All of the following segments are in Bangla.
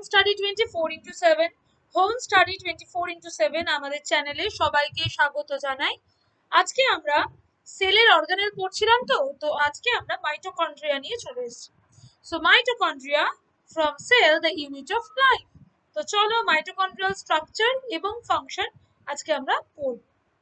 Study 24x7 home study 24x7 আমাদের চ্যানেলে সবাইকে স্বাগত জানাই। আজকে আমরা সেলের অর্গানেল পড়ছিলাম, তো আজকে আমরা মাইটোকন্ড্রিয়া নিয়ে চলে এসেছি। So mitochondria from cell the unit of life. তো চলো মাইটোকন্ড্রিয়াল স্ট্রাকচার এবং ফাংশন আজকে আমরা পড়ব।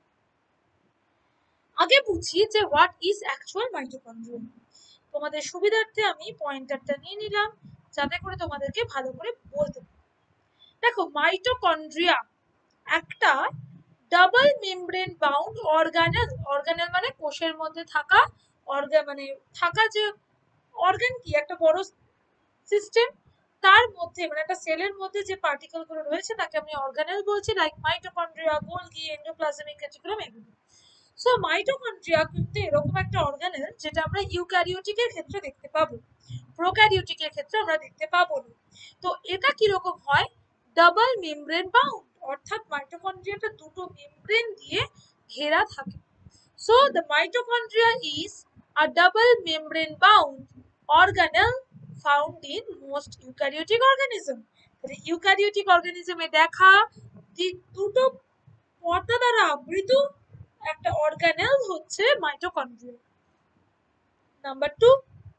আগে বুঝি যে হোয়াট ইজ অ্যাকচুয়াল মাইটোকন্ড্রিয়া। তোমাদের সুবিধার্থে আমি পয়েন্টারটা নিয়ে নিলাম যাতে করে তোমাদেরকে ভালো করে বলতে। দেখো, মাইটোকন্ড্রিয়া একটা double membrane bound organelle. Organelle মানে কোষের মধ্যে থাকা থাকা যে অর্গান, কি একটা বড় সিস্টেম, তার মধ্যে মানে একটা সেলের মধ্যে যে পার্টিকেল গুলো রয়েছে তাকে আমি অর্গানেল বলছি, like mitochondria, Golgi, endoplasmic reticulum এগুলো। সো মাইটোকন্ড্রিয়া কিন্তু এরকম একটা অর্গানেল যেটা আমরা ইউক্যারিওটিকের ক্ষেত্রে দেখতে পাবো, প্রোক্যারিওটিকের ক্ষেত্রে আমরা দেখতে পাবো না। তো এটা কিরকম হয়? ডাবল মেমব্রেন বাউন্ড, অর্থাৎ মাইটোকন্ড্রিয়াটা দুটো মেমব্রেন দিয়ে ঘেরা থাকে। So the mitochondria is a double membrane bound organelle found in most eukaryotic organism. তাহলে ইউক্যারিওটিক অর্গানিজমে দেখা দুটো পর্দা দ্বারা আবৃত একটা অর্গানেল হচ্ছে mitochondria. Number 2,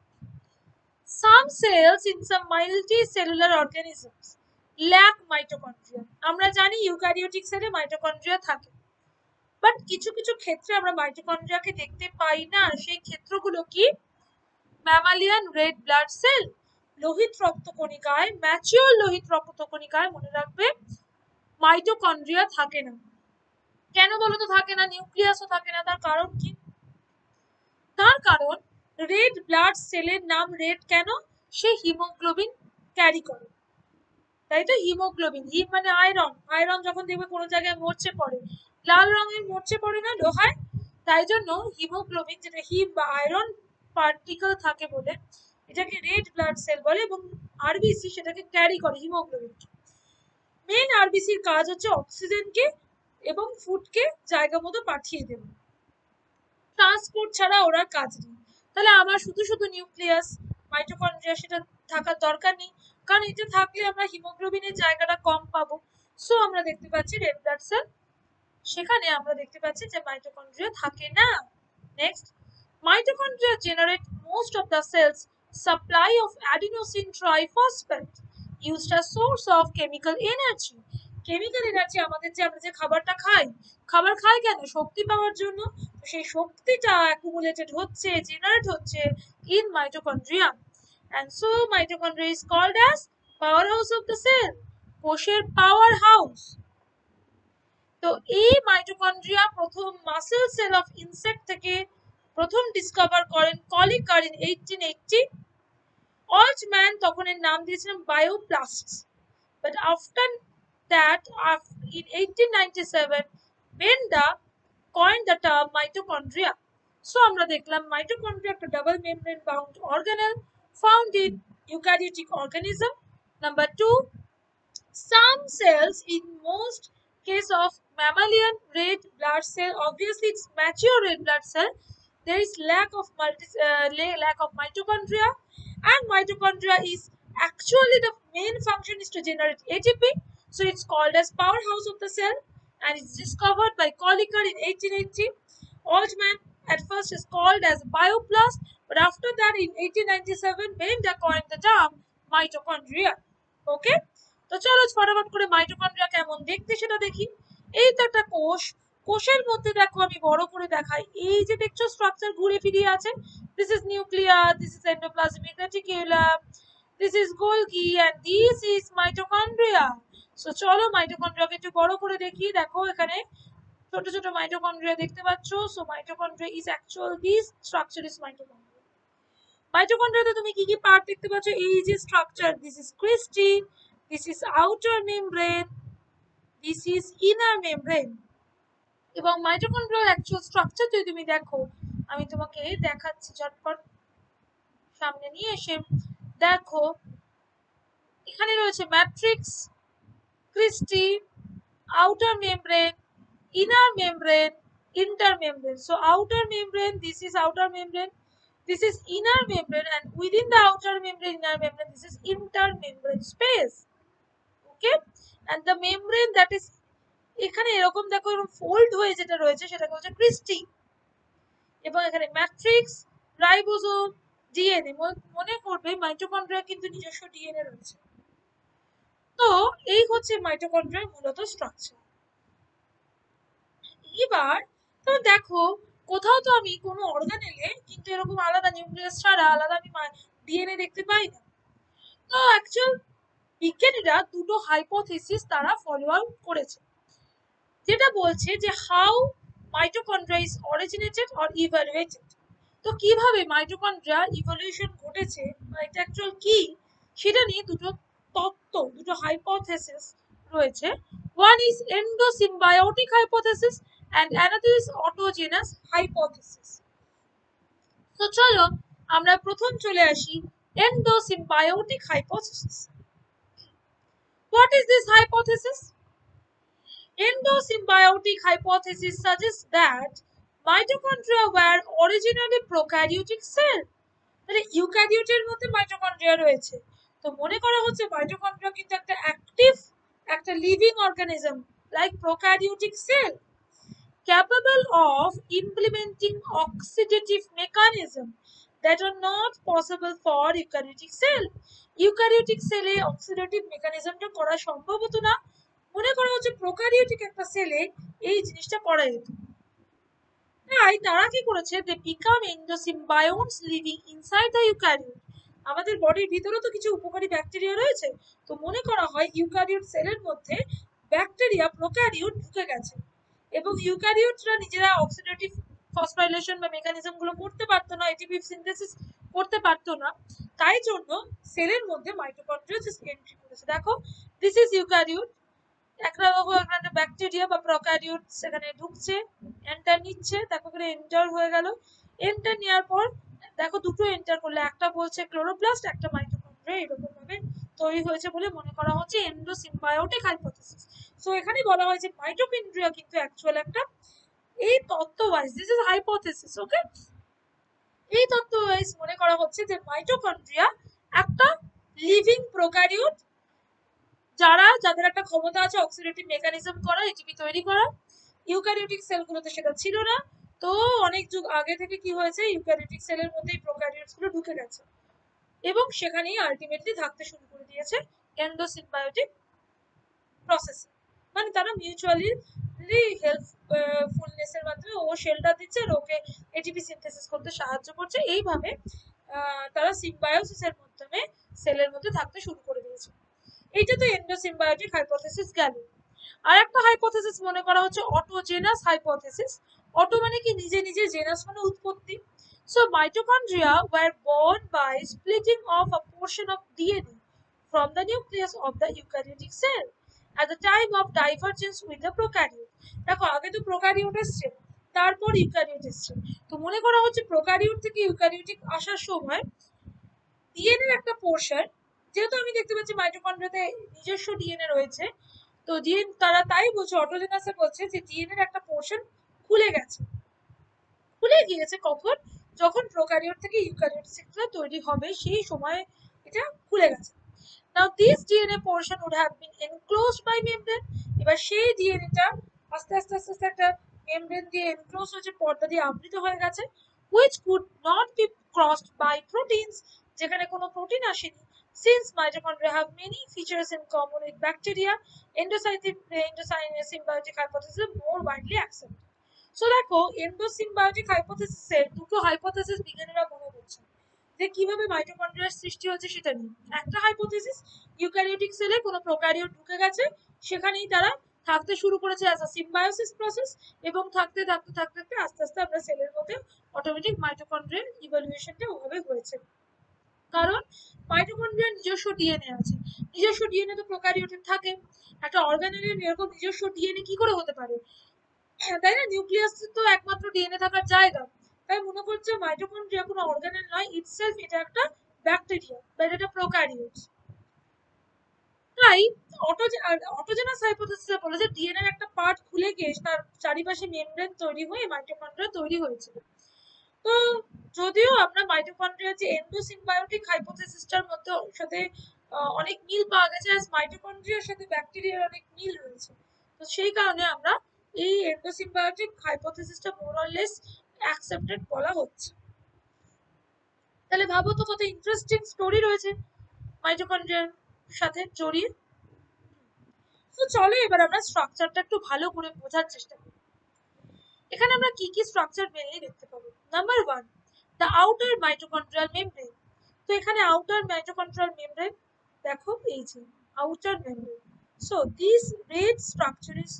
some cells in some multicellular organisms lack mitochondria. আমরা জানি ইউক্যারিওটিক সেলে মাইটোকন্ড্রিয়া থাকে, বাট কিছু কিছু ক্ষেত্রে আমরা মাইটোকন্ড্রিয়াকে দেখতে পাই না। সেই ক্ষেত্রগুলো কি? ম্যামালিয়ান রেড ব্লাড সেল, লোহিত রক্তকণিকায়, ম্যাচিওর লোহিত রক্তকণিকায় মনে রাখবে মাইটোকন্ড্রিয়া থাকে না। কেন বলো তো থাকে না? নিউক্লিয়াসও থাকে না। তার কারণ কি? তার কারণ রেড ব্লাড সেলের নাম রেড কেন? সে হিমোগ্লোবিন ক্যারি করে, তাই তো। হিমোগ্লোবিন, হিম মানে আয়রন। আয়রন যখন দেখবে কোনো জায়গায় মরচে পড়ে, লাল রঙের মরচে পড়ে না লোহায়, তাই জন্য হিমোগ্লোবিন, যেটা হিম বা আয়রন পার্টিকেল থাকে বলে এটাকে রেড ব্লাড সেল বলে, এবং আরবিসি সেটাকে ক্যারি করে হিমোগ্লোবিন। মেন আরবিসির কাজ হচ্ছে অক্সিজেনকে এবং ফুডকে জায়গা মতো পাঠিয়ে দেবে, ট্রান্সপোর্ট ছাড়া ওরা কাজ নেই। তাহলে আমার শুধু শুধু নিউক্লিয়াস, মাইটোকন্ড্রিয়া সেটা থাকার দরকার নেই, কারণ এটা থাকলে আমরা হিমোগ্লোবিনের জায়গাটা কম পাবো। সো আমরা দেখতে পাচ্ছি রেড ব্লাড সেল, সেখানে আমরা দেখতে পাচ্ছি যে মাইটোকন্ড্রিয়া থাকে না। Next, mitochondria generate most of the cell's supply of adenosine triphosphate used as source of chemical energy. Chemical energy আমাদের যে আমরা যে খাবারটা খাই, খাবার খাই কেন? শক্তি পাওয়ার জন্য। সেই শক্তিটা অ্যাকুমুলেটেড হচ্ছে, জেনারেট হচ্ছে in mitochondria, and so mitochondria is called as powerhouse of the cell, কোষের পাওয়ার হাউস। তো এই মাইটোকন্ড্রিয়া প্রথম মাসেল সেল অফ ইনসেক্ট থেকে প্রথম ডিসকভার করেন কলিকার ইন 1880। অল্টম্যান তখন এর নাম দিয়েছিলেন bioplasts, but after that in 1897 Benda coined the term mitochondria. So আমরা দেখলাম মাইটোকন্ড্রিয়া একটা double membrane bound organelle found in eukaryotic organism. Number 2, some cells, in most case of mammalian red blood cell, obviously it's mature red blood cell, there is lack of mitochondria, and mitochondria is actually the main function is to generate ATP, so it's called as powerhouse of the cell, and it's discovered by Kolliker in 1880. Altman at first is called as bioplast, but after that in 1897 Benda coined the term mitochondria. Okay, তো চলো ফটাফট করে মাইটোকন্ড্রিয়া কেমন দেখতে সেটা দেখি। এই তো একটা কোষ, কোষের মধ্যে দেখো আমি বড় করে দেখাই, এই যে দেখছো স্ট্রাকচার ঘুরে ফিরিয়ে আছে, this is nucleus, this is endoplasmic reticulum, this is Golgi, and this is mitochondria. So চলো মাইটোকন্ড্রিয়াকে একটু বড় করে দেখি। দেখো এখানে ছোট ছোট মাইটোকন্ড্রিয়া দেখতে পাচ্ছ। So mitochondria is actual this structure is mitochondria. মাইটোকন্ড্রিয়াতে তুমি কি কি পার্ট দেখতে পাচ্ছ? এই যে structure, this is cristae, this is outer membrane, this is inner membrane. এবং মাইটোকন্ড্রিয়াল অ্যাকচুয়াল স্ট্রাকচার যদি তুমি দেখো, আমি তোমাকে দেখাচ্ছি ঝটপট, সামনে নিয়ে এসে দেখো। এখানে রয়েছে matrix, cristae, outer membrane, inner membrane, intermembrane. So outer membrane, this is outer membrane, this is inner membrane, and within the outer membrane, inner membrane, this is intermembrane space. Okay, and the membrane that is, এখানে এরকম দেখো এরকম ফোল্ড হয়ে যেটা রয়েছে সেটাকে হচ্ছে ক্রিস্টি, এবং এখানে ম্যাট্রিক্স, রাইবোজোম, ডিএনএ। মনে করবে মাইটোকন্ড্রিয়া কিন্তু নিজস্ব ডিএনএ রয়েছে। তো এই হচ্ছে মাইটোকন্ড্রিয়ার মূলত স্ট্রাকচার। এবার তো দেখো কোথাও তো আমি কোনো অর্গানেলে কিন্তু এরকম আলাদা নিউক্লিয়াস ছাড়া আলাদা আমি ডিএনএ দেখতে পাই না। তো অ্যাকচুয়াল বিজ্ঞানীরা দুটো হাইপোথিসিস তারা ফলো আউট করেছে, যেটা বলছে যে how mitochondria is originated or evaluated. তো কিভাবে মাইটোকন্ড্রিয়া ইভলিউশন ঘটেছে বা এটা অ্যাকচুয়াল কি সেটা নিয়ে দুটো তত্ত্ব, দুটো হাইপোথিসিস রয়েছে। One is endosymbiotic hypothesis and another is autogenous hypothesis. তো চলো আমরা প্রথম চলে আসি endosymbiotic hypothesis. What is this hypothesis? Endosymbiotic hypothesis suggests that mitochondria were originally prokaryotic cell. মানে ইউক্যারিওটের মধ্যে মাইটোকন্ড্রিয়া রয়েছে। তো মনে করা হচ্ছে মাইটোকন্ড্রিয়া কিন্তু একটা অ্যাক্টিভ, একটা living organism like prokaryotic cell, capable of implementing oxidative mechanism that are not possible for eukaryotic cell. Eukaryotic সেলে অক্সিডেটিভ মেকানিজমটা করা সম্ভব হতো না, মনে করা হচ্ছে প্রোক্যারিওটিক একটা সেলে এই জিনিসটা করা যেত। তাই তারা কি করেছে, they became endosymbionts living inside the eukaryote. আমাদের বডির ভিতরে তো কিছু উপকারী ব্যাকটেরিয়া রয়েছে, তো মনে করা হয় ইউক্যারিওট সেলের মধ্যে ব্যাকটেরিয়া প্রোক্যারিওট ঢুকে গেছে, এবং ইউক্যারিওটরা নিজেরা অক্সিডেটিভ ফসফোরাইলেশন বা মেকানিজম গুলো করতে পারতো না, এটিপি সিনথেসিস করতে পারতো না, তাই জন্য সেলের মধ্যে মাইটোকন্ড্রিয়া এন্ট্রি করেছে। দেখো দিস ইজ ইউক্যারিওট, একটা ব্যাকটেরিয়া বা প্রোক্যারিওট সেখানে ঢুকছে, এন্টার নিচ্ছে, দেখো করে এন্টার হয়ে গেল। এন্টার নেওয়ার পর দেখো দুটো এন্টার করলে একটা বলছে ক্লোরোপ্লাস্ট, একটা মাইটোকন্ড্রিয়া, এরকম ভাবে তৈরি হয়েছে বলে মনে করা হচ্ছে এন্ডোসিম্বায়োটিক হাইপোথিসিস। সো এখানে বলা হয় যে মাইটোকন্ড্রিয়া কিন্তু অ্যাকচুয়াল একটা, এই তত্ত্ব wise this is hypothesis, okay, এই তত্ত্ব ওয়াইজ মনে করা হচ্ছে যে মাইটোকন্ড্রিয়া একটা লিভিং প্রোক্যারিওট, যাদের একটা ক্ষমতা আছে অক্সিডেটিভ মেকানিজম করা, এটিপি তৈরি করা। ইউক্যারিওটিক সেলগুলোতে সেটা ছিল না, তো অনেক যুগ আগে থেকে কি হয়েছে, ইউক্যারিওটিক সেলের মধ্যে প্রোক্যারিওটস গুলো ঢুকে গেছে এবং সেখানেই আলটিমেটলি থাকতে শুরু করে দিয়েছে এন্ডোসিম্বায়োটিক প্রসেস। মানে তারা মিউচুয়ালি হেল্পফুলনেসের মাধ্যমে ও শেল্টার দিচ্ছে আর ওকে এটিপি সিনথেসিস করতে সাহায্য করছে, এইভাবে তারা সিম্বায়োসিসের মাধ্যমে সেলের মধ্যে থাকতে শুরু করে দিয়েছে। এইটা তো এন্ডোসিম্বায়োটিক হাইপোথিসিস গেল। আর একটা হাইপোথিসিস মনে করা হচ্ছে অটোজেনাস হাইপোথিসিস। অটো মানে কি নিজে নিজে, জেনাস মানে উৎপত্তি। So mitochondria were born by splitting off a portion of DNA from the nucleus of the eukaryotic cell at the time of divergence with the prokaryote. দেখো আগে তো প্রোক্যারিওট এসছে, তারপর ইউক্যারিওট এসছে, তো মনে করা হচ্ছে প্রোক্যারিওট থেকে ইউক্যারিওটিক আসার সময় ডিএনএ এর একটা পোর্শন, যেহেতু আমি দেখতে পাচ্ছি মাইটোকন্ড্রিয়াতে নিজস্ব ডিএনএ রয়েছে, তো তারা তাই বলছে, অটোজেনাসে বলছে যে ডিএনএ এর একটা পোর্শন খুলে গেছে। খুলে গিয়েছে কখন, যখন প্রোক্যারিওট থেকে ইউক্যারিওট সেলটা তৈরি হবে সেই সময় এটা খুলে গেছে। Now this DNA portion would have been enclosed by membrane. এবার সেই ডিএনএটা আস্তে আস্তে আস্তে আস্তে একটা মেমব্রেন দিয়ে এনক্লোজ হয়েছে, পর্দা দিয়ে আবৃত হয়ে গেছে, which could not be crossed by proteins, যেখানে কোনো প্রোটিন আসেনি। Since mitochondria have many features in common with bacteria, endosymbiotic hypothesis is more widely accepted. So দেখো এন্ডোসিম্বায়োটিক হাইপোথিসিসের দুটো হাইপোথিসিস বিজ্ঞানীরা মনে করছেন যে কিভাবে মাইটোকন্ড্রিয়ার সৃষ্টি হচ্ছে সেটা নিয়ে। একটা হাইপোথিসিস, ইউক্যারিওটিক সেলে কোনো প্রোক্যারিওট ঢুকে গেছে, সেখানেই তারা থাকতে শুরু করেছে অ্যাজ আ সিম্বায়োসিস প্রসেস, এবং থাকতে থাকতে থাকতে থাকতে আস্তে আস্তে আমরা সেলের মধ্যে অটোমেটিক মাইটোকন্ড্রিয়াল ইভলিউশনটা ওভাবে হয়েছে। কারণ মাইটোকন্ড্রিয়ার নিজস্ব ডিএনএ আছে, নিজস্ব ডিএনএ তো প্রোক্যারিওটের থাকে, একটা অর্গানেলের এরকম নিজস্ব ডিএনএ কি করে হতে পারে, তাই না? নিউক্লিয়াস তো একমাত্র ডিএনএ থাকার জায়গা, তাই মনে করছে মাইটোকন্ড্রিয়া কোনো অর্গানেল নয়, ইটসেলফ এটা একটা ব্যাকটেরিয়া বা এটা একটা প্রোক্যারিওট। তাই অটোজেনাস হাইপোথিসিসে বলেছে ডিএনএ এর একটা পার্ট খুলে গিয়ে তার চারিপাশে মেমব্রেন তৈরি হয়ে মাইটোকন্ড্রিয়া তৈরি হয়েছিল। তো যদিও আমরা মাইটোকন্ড্রিয়া যে এন্ডোসিম্বায়োটিক হাইপোথিসিসটার মধ্যে সাথে অনেক মিল পাওয়া গেছে, আর মাইটোকন্ড্রিয়ার সাথে ব্যাকটেরিয়ার অনেক মিল রয়েছে। তো সেই কারণে আমরা এই এন্ডোসিম্বায়োটিক হাইপোথিসিসটা মোর অর লেস অ্যাকসেপ্টেড বলা হচ্ছে। তাহলে ভাবো তো কত ইন্টারেস্টিং স্টোরি রয়েছে মাইটোকন্ড্রিয়ার সাথে জড়িয়ে। তো চলো এবার আমরা স্ট্রাকচারটা একটু ভালো করে বোঝার চেষ্টা করি। এখানে আমরা কি কি স্ট্রাকচার মেনলি দেখতে পাবো। Number 1, the outer mitochondrial membrane. তো এখানে আউটার মাইটোকন্ড্রিয়াল মেমব্রেন দেখো, এই যে outer membrane. So this red structure is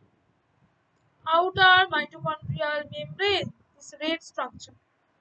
outer mitochondrial membrane, this red structure.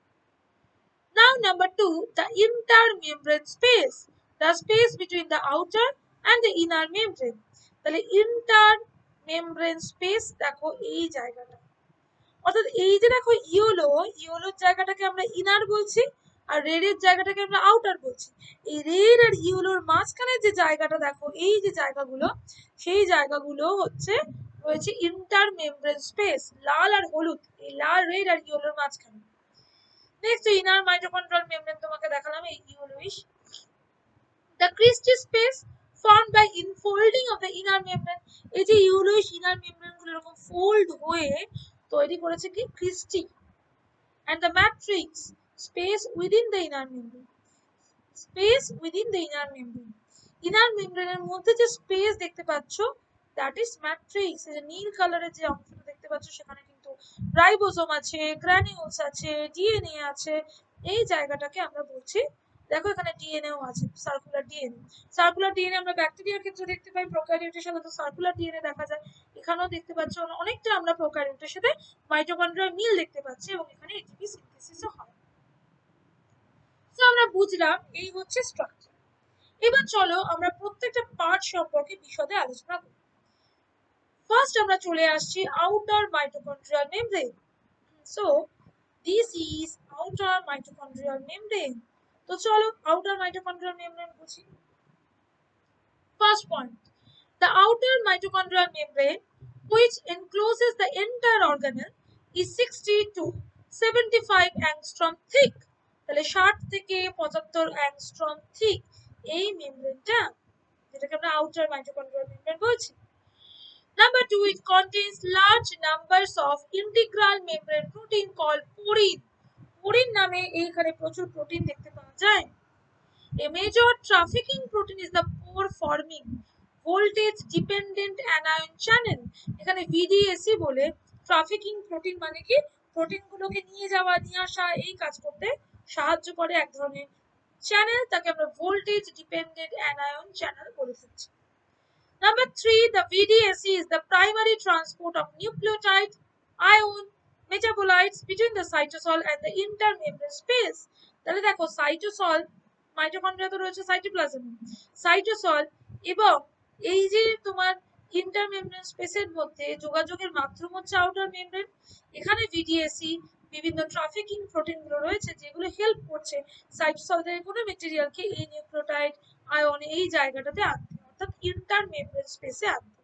Now number 2, the intermembrane space, the space between the outer and the inner membrane. তাহলে intermembrane space দেখো এই জায়গাটা, অর্থাৎ এই যে দেখো ইয়েলোর জায়গাটাকে আমরা ইনার বলছি, আর রেডের জায়গাটাকে আমরা আউটার বলছি। এই রেড আর ইয়েলোর মাঝখানে যে জায়গাটা দেখো, এই যে জায়গাগুলো, সেই জায়গাগুলো হচ্ছে রয়েছে ইন্টারমেমব্রেন স্পেস, লাল আর হলুদ, এই লাল, রেড আর ইয়েলোর মাঝখানে। নেক্সট ইনার মাইটোকন্ড্রিয়াল মেমব্রেন তোমাকে দেখালাম, এই yellowish. The cristae space formed by infolding of the inner membrane, এই যে ইয়েলোইশ ইনার মেমব্রেন গুলো এরকম ফোল্ড হয়ে তৈরি করেছে কি cristae. and the matrix space within the inner membrane, space within the inner membrane, inner membrane এর মধ্যে যে স্পেস দেখতে পাচ্ছ, that is matrix। এই যে নীল কালারের যে অংশটা দেখতে পাচ্ছ, সেখানে কিন্তু রাইবোসোম আছে, গ্রানিউলস আছে, ডিএনএ আছে, এই জায়গাটাকে আমরা বলছি। দেখো এখানে ডিএনএও আছে, সার্কুলার ডিএনএ। সার্কুলার ডিএনএ আমরা ব্যাকটেরিয়ার ক্ষেত্রে দেখতে পাই, প্রোক্যারিওটের সাথে তো সার্কুলার ডিএনএ দেখা যায়। এখানেও দেখতে পাচ্ছ অনেকটা আমরা প্রোক্যারিওটের সাথে মাইটোকন্ড্রিয়াল মিল দেখতে পাচ্ছি, এবং এখানে এটিপি সিনথেসিসও হয়। তো আমরা বুঝলাম এই হচ্ছে স্ট্রাকচার। এবার চলো আমরা প্রত্যেকটা পার্ট সম্পর্কে বিশদে আলোচনা করি। ফার্স্ট আমরা চলে আসছি outer mitochondrial membrane. So this is outer mitochondrial membrane. তো চলো আউটার মাইটোকন্ড্রিয়াল মেমব্রেন বুঝি। First point, the outer mitochondrial membrane, which encloses the entire organelle, is 60 to 75 angstrom thick. তাহলে 60 থেকে 75 অ্যাংস্ট্রম থিক এই মেমব্রেনটা, যেটাকে আমরা আউটার মাইটোকন্ড্রিয়াল মেমব্রেন বলছি। Number 2, it contains large numbers of integral membrane protein called porine. porine নামে এইখানে প্রচুর প্রোটিন দেখতে পাওয়া যায়। A major trafficking protein is the pore forming voltage dependent anion channel. এখানে VDAC বলে ট্রাফিকিং প্রোটিন মানে কি, প্রোটিন গুলোকে নিয়ে যাওয়া নিয়ে আসা এই কাজ করতে সাহায্য করে এক ধরনের চ্যানেল, তাকে আমরা ভোল্টেজ ডিপেন্ডেন্ট অ্যানায়ন চ্যানেল বলে থাকি। Number 3, the VDAC is the primary transport of nucleotide ion metabolites between the cytosol and the intermembrane space. তাহলে দেখো সাইটোসল, মাইটোকন্ড্রিয়া তো রয়েছে সাইটোপ্লাজমে, সাইটোসল এবং এই যে তোমার ইন্টারমেমব্রেন স্পেসের মধ্যে যোগাযোগের মাধ্যম হচ্ছে আউটার মেমব্রেন। এখানে ভিডিএসি বিভিন্ন ট্রাফিকিং প্রোটিন গুলো রয়েছে, যেগুলো হেল্প করছে সাইটোসল থেকে কোনো মেটেরিয়ালকে এই নিউক্লিওটাইড আয়ন এই জায়গাটাতে আনতে, অর্থাৎ intermembrane space এ আনতে।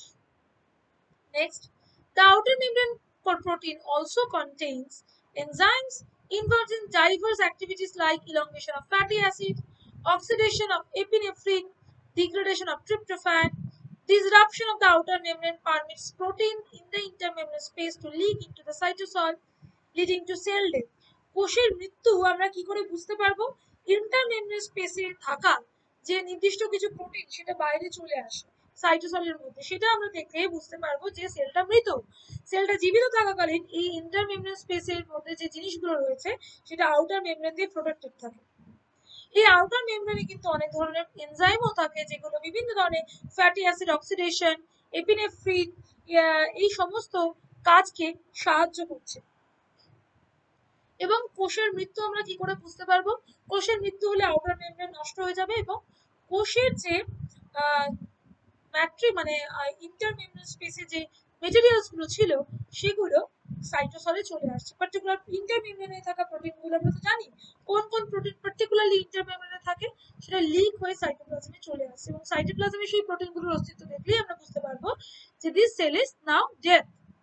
Next, the outer membrane protein also contains enzymes involved in diverse activities like elongation of fatty acid, oxidation of epinephrine, degradation of tryptophan. Disruption of the outer membrane permits protein in the intermembrane space to leak into the cytosol, leading to cell death. কোষের মৃত্যু আমরা কি করে বুঝতে পারবো? ইন্টারমেমব্রেন স্পেসে থাকা যে নির্দিষ্ট কিছু প্রোটিন সেটা বাইরে চলে আসে সাইটোসলের মধ্যে, সেটা আমরা দেখে বুঝতে পারবো যে সেলটা মৃত। সেলটা জীবিত থাকাকালীন এই ইন্টারমেমব্রেন স্পেসের মধ্যে যে জিনিসগুলো রয়েছে সেটা আউটার মেমব্রেন দিয়ে প্রোটেক্টেড থাকে। এই আউটার মেমব্রেনে কিন্তু অনেক ধরনের এনজাইমও থাকে, যেগুলো বিভিন্ন ধরনের ফ্যাটি অ্যাসিড অক্সিডেশন, এপিনেফ্রিন এই সমস্ত কাজকে সাহায্য করছে। এবং কোষের মৃত্যু আমরা কি করে বুঝতে পারবো? কোষের মৃত্যু হলে আউটার মেমব্রেন নষ্ট হয়ে যাবে এবং কোষের যে ম্যাট্রি মানে ইন্টারমেমব্রেন স্পেসে যে মেটেরিয়ালস গুলো ছিল সেগুলো সাইটোসলে চলে আসছে। পার্টিকুলার ইন্টারমেমব্রেনে থাকা প্রোটিনগুলো আমরা তো জানি কোন কোন প্রোটিন পার্টিকুলারলি ইন্টারমেমব্রেনে থাকে, সেটা লিক হয়ে সাইটোপ্লাজমে চলে আসছে, এবং সাইটোপ্লাজমে সেই প্রোটিনগুলোর অস্তিত্ব দেখলেই আমরা বুঝতে পারবো যে this cell is now dead.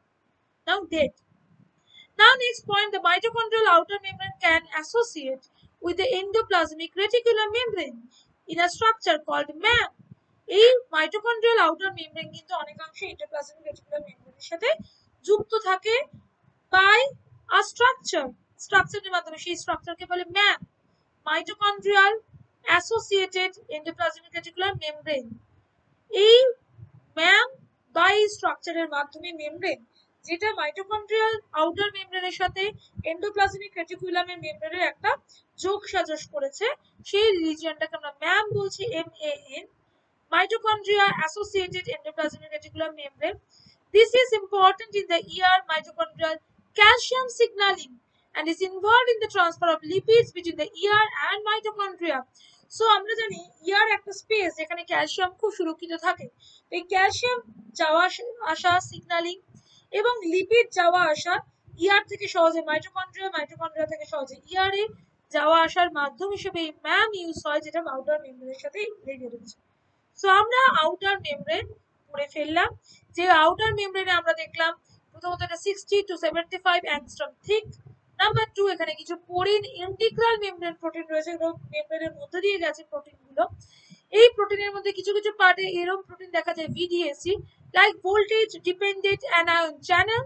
Now next point, the mitochondrial outer membrane can associate with the endoplasmic reticular membrane. in a structure called MAM. এই মাইটোকন্ড্রিয়াল আউটার মেমব্রেন কিন্তু অনেকাংশে এন্ডোপ্লাজমিক রেটিকুলাম মেমব্রেনের সাথে যুক্ত থাকে বাই আ স্ট্রাকচারের মাধ্যমে। সেই স্ট্রাকচারকে বলে MAM, mitochondrial associated endoplasmic reticular membrane. এই MAM বা এই স্ট্রাকচারের মাধ্যমে মেমব্রেন, যেটা মাইটোকন্ড্রিয়াল আউটার মেমব্রেনের সাথে এন্ডোপ্লাজমিক রেটিকুলামের মেমব্রেনের একটা যোগ সাজস করেছে, সেই রিজিয়নটাকে আমরা MAM বলছি, MAN, mitochondria associated endoplasmic reticulum membrane. This is important in the ER mitochondrial calcium signaling and is involved in the transfer of lipids between the ER and mitochondria. So আমরা জানি ER একটা স্পেস যেখানে ক্যালসিয়াম খুব সুরক্ষিত থাকে। এই ক্যালসিয়াম যাওয়া আসা, সিগন্যালিং এবং লিপিড যাওয়া আসা ER থেকে সহজে মাইটোকন্ড্রিয়া থেকে সহজে ER এ যাওয়া আসার মাধ্যম হিসেবে এই MAM ইউজ হয়, যেটা আউটার মেমব্রেনের সাথে লেগে রয়েছে। সো আমরা আউটার মেমব্রেন পড়ে ফেললাম। যে আউটার মেমব্রেনে আমরা দেখলাম প্রথমত এটা 60 to 75 অ্যাংস্ট্রম থিক। নাম্বার 2, এখানে কিছু পোরিন ইন্টিগ্রাল মেমব্রেন প্রোটিন রয়েছে, এগুলো মেমব্রেনের মধ্যে দিয়ে গেছে প্রোটিনগুলো। এই প্রোটিনের মধ্যে কিছু কিছু পার্টে এরকম প্রোটিন দেখা যায় VDAC, like voltage dependent anion channel.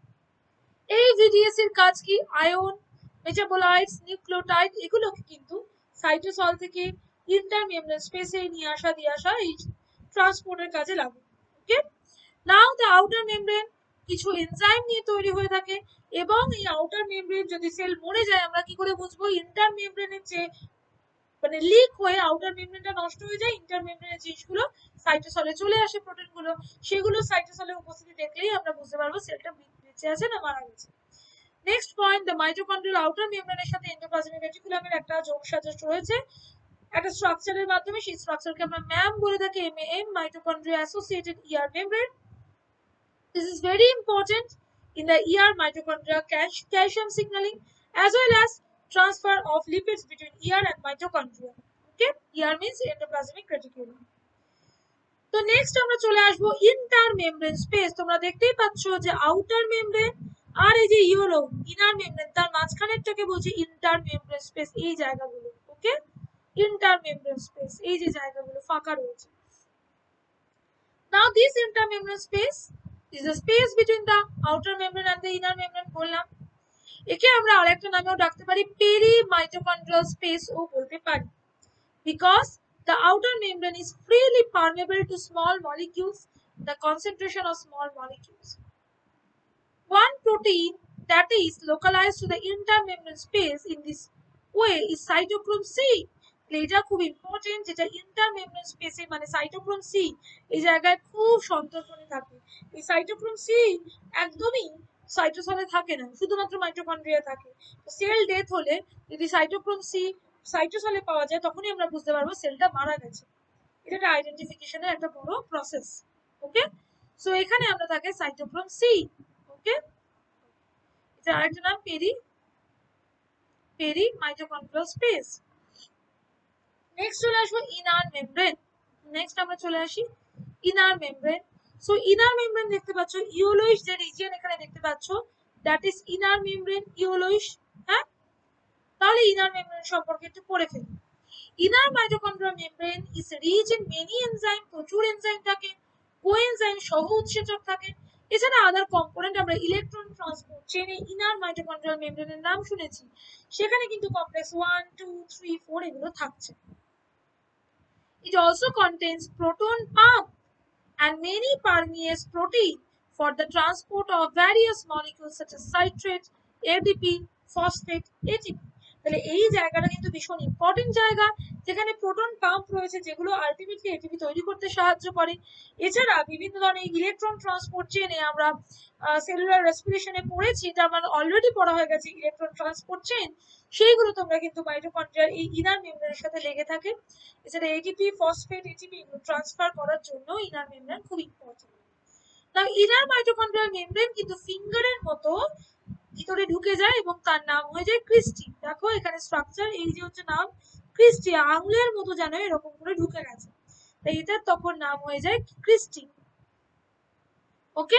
এই VDAC এর কাজ কি? আয়ন, মেটাবোলাইটস, নিউক্লিওটাইড এগুলোকে কিন্তু সাইটোসল থেকে ইন্টারমেমব্রেন স্পেসে নিয়ে আসা দিয়ে আসা এই ট্রান্সপোর্টের কাজে লাগে। Okay, now the outer membrane কিছু এনজাইম নিয়ে তৈরি হয়ে থাকে, এবং এই আউটার মেমব্রেন যদি সেল মরে যায় আমরা কি করে বুঝবো? ইন্টার মেমব্রেনের যে মানে লিক হয়ে আউটার মেমব্রেনটা নষ্ট হয়ে যায়, ইন্টার মেমব্রেনের জিনিসগুলো সাইটোসলে চলে আসে, প্রোটিনগুলো, সেগুলো সাইটোসলের উপস্থিতি দেখলেই আমরা বুঝতে পারবো সেলটা বেঁচে আছে না মারা গেছে। Next point, the mitochondrial outer মেমব্রেনের সাথে এন্ডোপ্লাজমিক রেটিকুলামের একটা যোগ সাজস রয়েছে একটা স্ট্রাকচারের মাধ্যমে। সেই স্ট্রাকচারকে আমরা MAM বলে থাকি, MAM, mitochondria associated ER membrane. This is very important in the ER mitochondria calcium signaling as well as transfer of lipids between ER and mitochondria. Okay, ER means endoplasmic reticulum. তো নেক্সট আমরা চলে আসবো ইন্টার মেমব্রেন স্পেস। তোমরা দেখতেই পাচ্ছ যে আউটার মেমব্রেন আর এই যে ইয়েলো ইনার মেমব্রেন, তার মাঝখানেরটাকে বলছি ইন্টার মেমব্রেন স্পেস। এই জায়গাগুলো, ওকে, ইন্টার মেমব্রেন স্পেস, এই যে জায়গাগুলো ফাঁকা রয়েছে। Now this intermembrane space is the space between the outer membrane and the inner membrane বললাম। একে আমরা আরেকটা নামেও ডাকতে পারি পেরিমাইটোকন্ড্রিয়াল স্পেস ও বলতে পারি, because the outer membrane is freely permeable to small molecules, the concentration of small molecules. One protein that is localized to the intermembrane space in this way is cytochrome C. এটা খুব ইম্পর্টেন্ট, যেটা ইন্টারমেমব্রেন স্পেসে মানে সাইটোক্রোম সি এই জায়গায় খুব সন্তর্পণে থাকে। এই সাইটোক্রোম সি একদমই সাইটোসলে থাকে না, শুধুমাত্র মাইটোকন্ড্রিয়া থাকে। সেল ডেথ হলে যদি সাইটোক্রোম সি সাইটোসলে পাওয়া যায় তখনই আমরা বুঝতে পারবো সেলটা মারা গেছে। এটা একটা আইডেন্টিফিকেশনের একটা বড় প্রসেস। ওকে, সো এখানে আমরা থাকে সাইটোক্রোম সি। ওকে, এটা আরেকটা নাম পেরিমাইটোকন্ড্রিয়াল স্পেস। নেক্সট চলে আসবো ইনার মেমব্রেন। নেক্সট আমরা চলে আসি inner membrane. So inner membrane দেখতে পাচ্ছ ইয়োলোইশ যে রিজিয়ন এখানে দেখতে পাচ্ছ, that is inner membrane, yellowish. হ্যাঁ, তাহলে ইনার মেমব্রেন সম্পর্কে একটু পড়ে ফেলি। Inner mitochondrial membrane is rich in many enzyme, প্রচুর এনজাইম থাকে, কোএনজাইম সহ উৎসেচক থাকে। এছাড়া আদার কম্পোনেন্ট আমরা ইলেকট্রন ট্রান্সপোর্ট চেনে ইনার মাইটোকন্ড্রিয়াল মেমব্রেনের নাম শুনেছি, সেখানে কিন্তু কমপ্লেক্স 1, 2, 3, 4 এগুলো থাকছে। It also contains proton pump and many permease protein for the transport of various molecules such as citrate, ADP, phosphate, ATP. তাহলে এই জায়গাটা কিন্তু ভীষণ ইম্পর্টেন্ট জায়গা, যেখানে প্রোটন পাম্প রয়েছে যেগুলো আলটিমেটলি এটিপি তৈরি করতে সাহায্য করে। এছাড়া বিভিন্ন ধরনের ইলেকট্রন ট্রান্সপোর্ট চেনে আমরা সেলুলার রেসপিরেশনে পড়েছি, এটা আমার অলরেডি পড়া হয়ে গেছে ইলেকট্রন ট্রান্সপোর্ট চেন, সেইগুলো তোমরা কিন্তু মাইটোকন্ড্রিয়ার এই ইনার মেমব্রেনের সাথে লেগে থাকে। এছাড়া এটিপি, ফসফেট, এটিপি এগুলো ট্রান্সফার করার জন্য ইনার মেমব্রেন খুব ইম্পর্টেন্ট। তাই ইনার মাইটোকন্ড্রিয়াল মেমব্রেন কিন্তু ফিঙ্গারের মতো ভিতরে ঢুকে যায় এবং তার নাম হয়ে যায় ক্রিস্টি। দেখো এখানে স্ট্রাকচার, এই যে হচ্ছে নাম ক্রিস্টি, আঙুলের মতো যেন এরকম করে ঢুকে গেছে, তাই এটার তখন নাম হয়ে যায় cristae. Okay,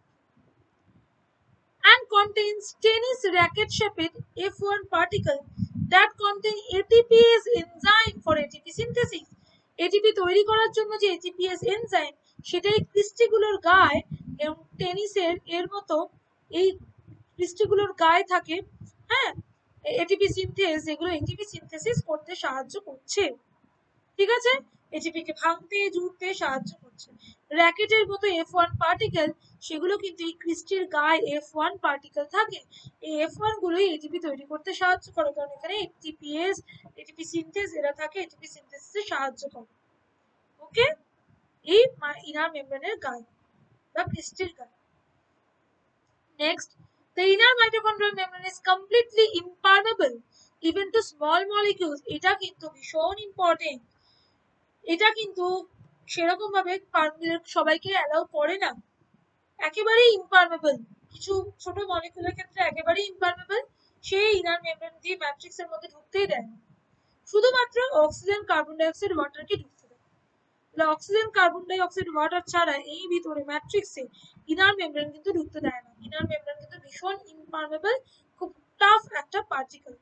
and contains tennis racket shaped F1 particle that contain ATPase enzyme for ATP synthesis. ATP তৈরি করার জন্য যে এটিপিএস এনজাইম সেটাই ক্রিস্টিগুলোর গায়ে এবং টেনিসের এর মতো এই ক্রিস্টিগুলোর গায়ে থাকে। হ্যাঁ, এটিপি সিনথেস, যেগুলো এটিপি সিনথেসিস করতে সাহায্য করছে। ঠিক আছে, এটিপি কে ভাঙতে জুড়তে সাহায্য করছে। র্যাকেটের মতো F1 পার্টিকেল, সেগুলো কিন্তু এই ক্রিস্টির গায়ে F1 পার্টিকেল থাকে। এই F1 গুলোই এটিপি তৈরি করতে সাহায্য করে, কারণ এখানে এটিপিএস, এটিপি সিনথেস এরা থাকে, এটিপি সিনথেসিসে সাহায্য করে। ওকে, এই ইনার মেমব্রেনের গায়ে বা ক্রিস্টির গায়ে। Next, the inner mitochondrial membrane is completely impermeable even to small molecules. এটা কিন্তু ভীষণ ইম্পর্টেন্ট। এটা কিন্তু সেরকম ভাবে সবাইকে অ্যালাউ করে না, একেবারেই ইম্পারমেবল। কিছু ছোট মলিকুলের ক্ষেত্রে একেবারেই ইম্পারমেবল, সেই ইনার মেমব্রেন দিয়ে ম্যাট্রিক্সের মধ্যে ঢুকতেই দেয় না। শুধুমাত্র অক্সিজেন, কার্বন ডাই অক্সাইড, ওয়াটারকে ঢুকতে দেয়। তাহলে oxygen, carbon dioxide, water ছাড়া এই ভিতরে ম্যাট্রিক্সে ইনার মেমব্রেন কিন্তু ঢুকতে দেয় না। ইনার মেমব্রেন কিন্তু ভীষণ ইম্পারমেবল, খুব টাফ একটা particle.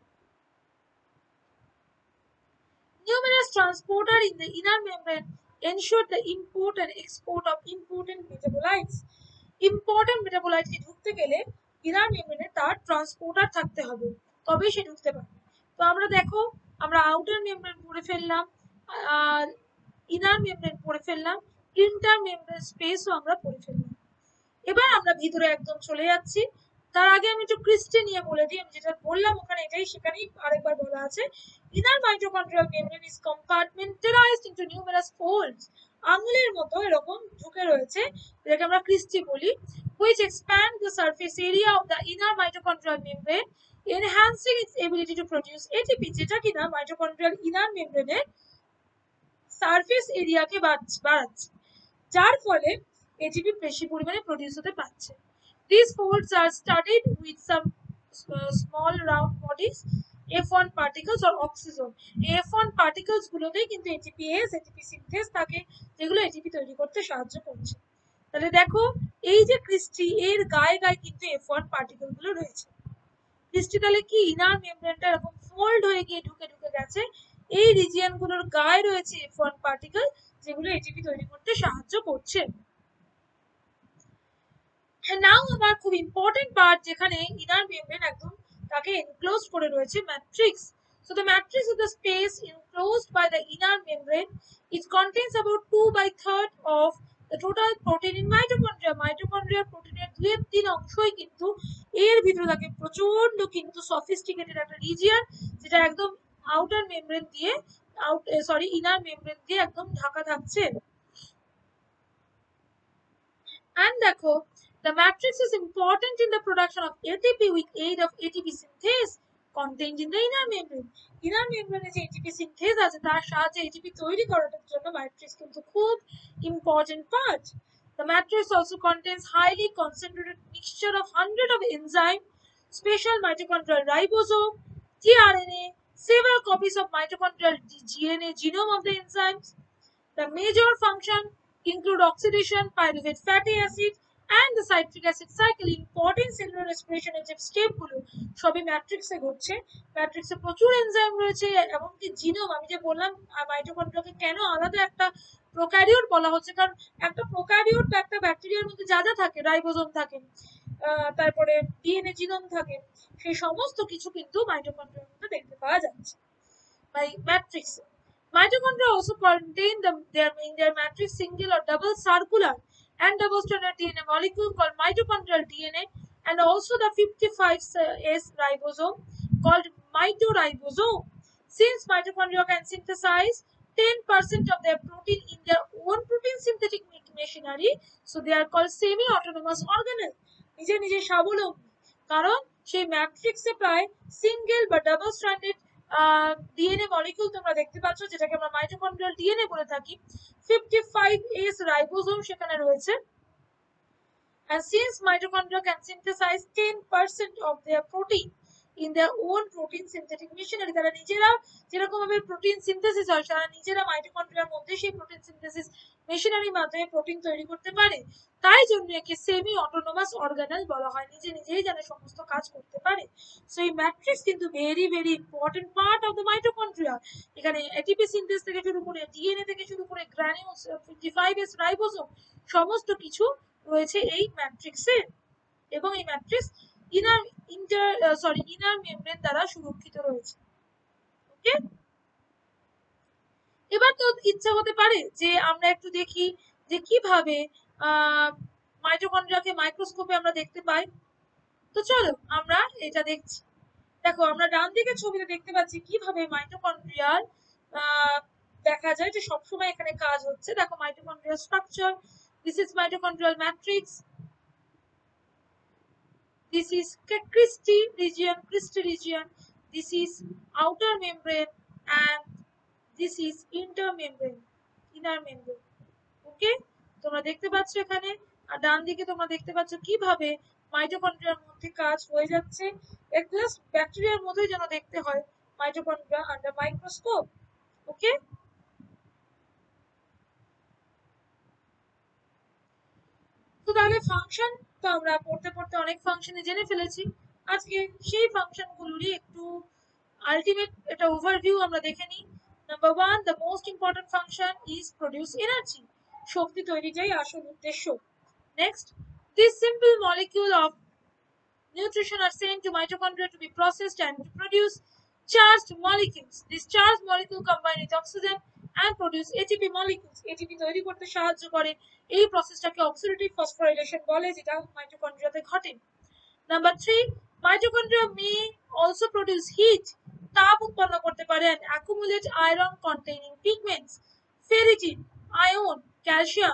Numerous transporter in the inner membrane ensure the import and export of important metabolites. Important মেটাবোলাইটকে ঢুকতে গেলে ইনার মেমব্রেনে তার ট্রান্সপোর্টার থাকতে হবে, তবেই সে ঢুকতে পারবে। তো আমরা দেখো, আমরা আউটার মেমব্রেন পড়ে ফেললাম, আর ইনার মেমব্রেন পড়ে ফেললাম, ইন্টার মেমব্রেন স্পেসও আমরা পড়ে ফেললাম। এবার আমরা ভিতরে একদম চলে যাচ্ছি। তার আগে আমি একটু ক্রিস্টি নিয়ে বলে দিই, আমি যেটা বললাম ওখানে এটাই সেখানেই আরেকবার বলা আছে। Inner mitochondrial membrane is compartmentalized into numerous folds. আঙুলের মতো এরকম ঢুকে রয়েছে, যেটাকে আমরা ক্রিস্টি বলি, which expand the surface area of the inner mitochondrial membrane, enhancing its ability to produce ATP, যেটা কিনা মাইটোকন্ড্রিয়াল ইনার মেমব্রেনের সারফেস এরিয়াকে বাড়াচ্ছে, যার ফলে এটিপি বেশি পরিমাণে প্রডিউস হতে পারছে। These folds are studded with some small round bodies, F1 particles or oxygen. F1 particles গুলোতেই কিন্তু ATPase, এটিপি সিনথেস থাকে, যেগুলো এটিপি তৈরি করতে সাহায্য করছে। তাহলে দেখো, এই যে ক্রিস্টি, এর গায়ে গায়ে কিন্তু F1 পার্টিকেল গুলো রয়েছে। ক্রিস্টি তাহলে কি, ইনার মেমব্রেনটা এরকম ফোল্ড হয়ে গিয়ে ঢুকে ঢুকে গেছে, এই রিজিয়ন গুলোর গায়ে রয়েছে F1 পার্টিকেল, যেগুলো এটিপি তৈরি করতে সাহায্য করছে। নাও আমার খুব ইম্পর্টেন্ট পার্ট, যেখানে ইনার মেমব্রেন একদম তাকে এনক্লোজ করে রয়েছে, matrix. So the matrix is the space enclosed by the inner membrane. It contains about 2/3 of the total protein in mitochondria. Mitochondria প্রোটিনের 2/3 অংশই কিন্তু এর ভিতরে থাকে। প্রচন্ড কিন্তু সফিস্টিকেটেড একটা রিজিয়ন, যেটা একদম আউটার মেমব্রেন দিয়ে ইনার মেমব্রেন দিয়ে একদম ঢাকা থাকছে। And দেখো, the matrix is important in the production of ATP with aid of ATP synthase contained in the inner membrane. Inner membrane যে ATP synthase আছে, তার সাহায্যে ATP তৈরি করার জন্য matrix কিন্তু খুব important part. The matrix also contains highly concentrated mixture of hundreds of enzymes, special mitochondrial ribosome, tRNA, several copies of mitochondrial DNA genome of the enzymes. The major function include oxidation, pyruvate fatty acid, and the citric acid cycle. Important cellular respiration এর যে স্টেপ গুলো সবই ম্যাট্রিক্সে ঘটছে। ম্যাট্রিক্সে প্রচুর এনজাইম রয়েছে, এমনকি জিনোম, আমি যে বললাম মাইটোকন্ড্রিয়াকে কেন আলাদা একটা প্রোক্যারিওট বলা হচ্ছে, কারণ একটা প্রোক্যারিওট বা একটা ব্যাকটেরিয়ার মধ্যে যা যা থাকে, রাইবোজোম থাকে, তারপরে ডিএনএ জিনোম থাকে, সেই সমস্ত কিছু কিন্তু মাইটোকন্ড্রিয়ার মধ্যে দেখতে পাওয়া যাচ্ছে বাই ম্যাট্রিক্সে। Mitochondria also contain in their matrix single or double circular and double-stranded DNA molecule called mitochondrial DNA, and also the 55S ribosome called mitoribosome. Since mitochondria can synthesize 10% of their protein in their own protein synthetic machinery, so they are called semi-autonomous organelles. নিজে নিজে স্বাবলম্বী, কারণ সেই ম্যাট্রিক্সে প্রায় সিঙ্গেল বা ডাবল স্ট্র্যান্ডেড ডিএনএ মলিকিউল তোমরা দেখতে পাচ্ছ, যেটাকে আমরা মাইটোকন্ড্রিয়াল ডিএনএ বলে থাকি। 55S রাইবোসোম সেখানে রয়েছে। And since mitochondria can synthesize 10% of their protein in their own protein synthetic machinery. তারা নিজেরা যেরকম ভাবে প্রোটিন সিনথেসিস হয়, তারা নিজেরা মাইটোকন্ড্রিয়ার মধ্যে সেই প্রোটিন সিনথেসিস মেশিনারির মাধ্যমে প্রোটিন তৈরি করতে পারে। তাই জন্য একে সেমি অটোনোমাস অর্গানেল বলা হয়, নিজে নিজেই যেন সমস্ত কাজ করতে পারে। সো এই ম্যাট্রিক্স কিন্তু very very important part of the mitochondria. এখানে এটিপি সিনথেস থেকে শুরু করে ডিএনএ থেকে শুরু করে গ্রানিউলস 55S রাইবোসোম সমস্ত কিছু রয়েছে এই ম্যাট্রিক্সে, এবং এই ম্যাট্রিক্স ইনার মেমব্রেন দ্বারা সুরক্ষিত রয়েছে। ওকে, এবার তো ইচ্ছা হতে পারে যে আমরা একটু দেখি যে কিভাবে মাইটোকন্ড্রিয়াকে মাইক্রোস্কোপে আমরা দেখতে পাই। তো চলো আমরা এটা দেখছি। দেখো আমরা ডান দিকের ছবিতে দেখতে পাচ্ছি কিভাবে মাইটোকন্ড্রিয়ার দেখা যায় যে সবসময় এখানে কাজ হচ্ছে। দেখো mitochondrial structure, this is mitochondrial matrix, this is Christie region, this is outer membrane, and this is inner membrane. Okay, তোমরা দেখতে পাচ্ছ এখানে, আর ডান দিকে তোমরা দেখতে পাচ্ছ কিভাবে মাইটোকন্ড্রিয়ার মধ্যে কাজ হয়ে যাচ্ছে। এক প্লাস ব্যাকটেরিয়ার মধ্যে যেন দেখতে হয় মাইটোকন্ড্রিয়া আন্ডার মাইক্রোস্কোপ। ওকে, তো তাহলে ফাংশন তো আমরা পড়তে পড়তে অনেক ফাংশনে জেনে ফেলেছি। আজকে সেই ফাংশনগুলোরই একটু আলটিমেট একটা ওভারভিউ আমরা দেখে নিই। Number 1, the most important function is produce energy. শক্তি তৈরিটাই আসল উদ্দেশ্য। Next, this simple molecule of nutrition are sent to mitochondria to be processed and to produce charged molecules. This charged molecule combine with oxygen and produce ATP molecules. ATP তৈরি করতে সাহায্য করে। এই প্রসেসটাকে অক্সিডেটিভ ফসফোরাইলেশন বলে, যেটা মাইটোকন্ড্রিয়াতে ঘটে। Number 3, mitochondria may also produce heat. তাপ উৎপন্ন করতে পারে and accumulate iron containing pigments, ferritin, iron, calcium,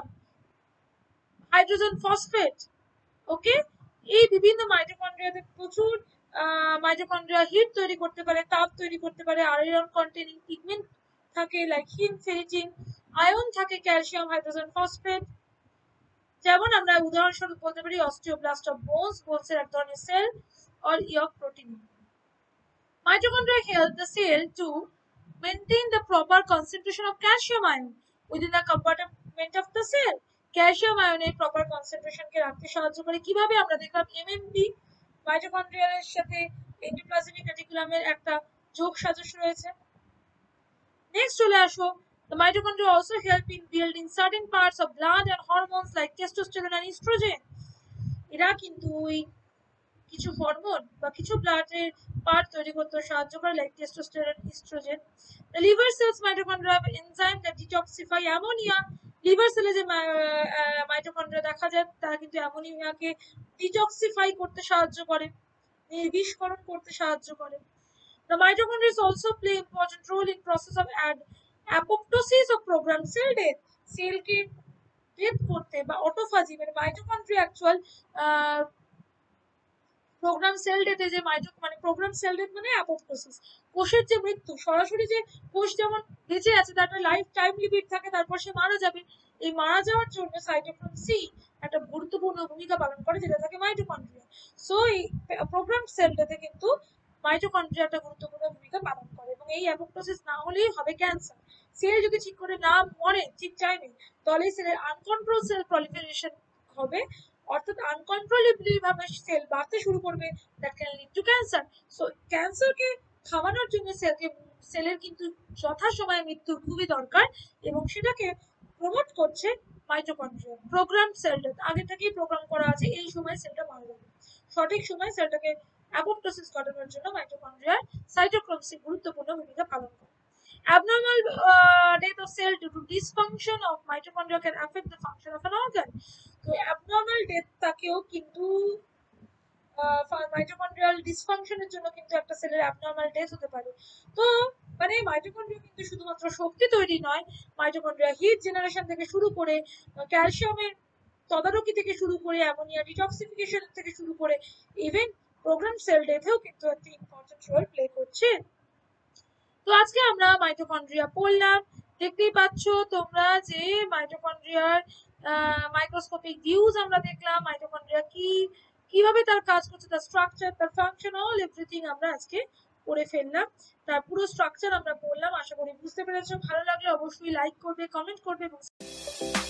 hydrogen phosphate. ওকে, এই বিভিন্ন মাইটোকন্ড্রিয়াতে প্রচুর মাইটোকন্ড্রিয়া হিট তৈরি করতে পারে, তাপ তৈরি করতে পারে, আয়রন কন্টেনিং পিগমেন্ট থাকে লাইক হিম, ফেরিটিন, আয়ন থাকে, ক্যালসিয়াম, হাইড্রোজেন ফসফেট। যেমন আমরা উদাহরণস্বরূপ বলতে পারি অস্টিওব্লাস্ট অফ বোনস এর এক ধরনের cell, or of protein. Mitochondria help the cell to maintain the proper concentration of calcium ion within the compartment of the cell. Calcium আয়নের প্রপার কনসেন্ট্রেশনকে রাখতে সাহায্য করে। কিভাবে আমরা দেখলাম এমএমপি মাইটোকন্ড্রিয়ালের সাথে এন্ডোপ্লাজমিক রেটিকুলামের একটা যোগ সাজস রয়েছে। নেক্সট চলে আসো, the mitochondria also help in building certain parts of blood and hormones like testosterone and estrogen. এরা কিন্তু কিছু হরমোন বা কিছু ব্লাডের পার্ট তৈরি করতে সাহায্য করে like testosterone, estrogen. The liver cells mitochondria have enzyme that detoxify ammonia. Liver সেলে যে মাইটোকন্ড্রিয়া দেখা যায় তারা কিন্তু অ্যামোনিয়াকে ডিটক্সিফাই করতে সাহায্য করে, নির্বিষকরণ করতে সাহায্য করে। The mitochondria also play important role in process of apoptosis of programmed cell death. সেলকে ডেথ করতে বা অটোফাজি মানে মাইটোকন্ড্রিয়া অ্যাকচুয়াল প্রোগ্রাম সেল ডেথে যে প্রোগ্রাম সেল ডেথ মানে অ্যাপোপ্টোসিস, কোষের যে মৃত্যু, সরাসরি যে কোষ যেমন বেঁচে আছে তার একটা লাইফ টাইম লিমিট থাকে, তারপর সে মারা যাবে। এই মারা যাওয়ার জন্য সাইটোক্রোম সি একটা গুরুত্বপূর্ণ ভূমিকা পালন করে, যেটা থাকে মাইটোকন্ড্রিয়া। সো এই প্রোগ্রাম সেল ডেথে কিন্তু মাইটোকন্ড্রিয়া একটা গুরুত্বপূর্ণ ভূমিকা পালন করে, এবং এই অ্যাপোপ্টোসিস না হলেই হবে ক্যান্সার। সেল যদি ঠিক করে না মরে ঠিক টাইমে, তাহলে সেলের আনকন্ট্রোল সেল প্রলিফারেশন হবে, অর্থাৎ আনকন্ট্রোলেবলি ভাবে সেল বাড়তে শুরু করবে, that can lead to cancer. So ক্যান্সারকে থামানোর জন্য সেলের কিন্তু যথাসময়ে মৃত্যুর খুবই দরকার, এবং সেটাকে প্রমোট করছে মাইটোকন্ড্রিয়া। প্রোগ্রাম সেল ডেথ আগে থেকেই প্রোগ্রাম করা আছে, এই সময় সেলটা মারা যাবে, সঠিক সময় সেলটাকে অ্যাপোপ্টোসিস ঘটানোর জন্য মাইটোকন্ড্রিয়ার সাইটোক্রোম সি গুরুত্বপূর্ণ ভূমিকা পালন করে। Abnormal death of cell due to dysfunction of mitochondria can affect the function of an organ. তো অ্যাবনর্মাল ডেথটাকেও কিন্তু মাইটোকন্ড্রিয়াল ডিসফাংশনের জন্য কিন্তু একটা সেলের অ্যাবনর্মাল ডেথ হতে পারে। তো মানে মাইটোকন্ড্রিয়া কিন্তু শুধুমাত্র শক্তি তৈরি নয়, মাইটোকন্ড্রিয়া হিট জেনারেশন থেকে শুরু করে, ক্যালসিয়ামের তদারকি থেকে শুরু করে, অ্যামোনিয়া ডিটক্সিফিকেশন থেকে শুরু করে, ইভেন প্রোগ্রাম সেল ডেথেও কিন্তু একটা ইম্পর্টেন্ট রোল প্লে করছে। তো আজকে আমরা মাইটোকন্ড্রিয়া পড়লাম। দেখতেই পাচ্ছ তোমরা যে মাইটোকন্ড্রিয়ার মাইক্রোস্কোপিক ভিউজ আমরা দেখলাম, মাইটোকন্ড্রিয়া কি, কিভাবে তার কাজ করছে, তার স্ট্রাকচার, তার ফাংশন, অল এভরিথিং আমরা আজকে পড়ে ফেললাম। তার পুরো স্ট্রাকচার আমরা পড়লাম। আশা করি বুঝতে পেরেছো। ভালো লাগলে অবশ্যই লাইক করবে, কমেন্ট করবে এবং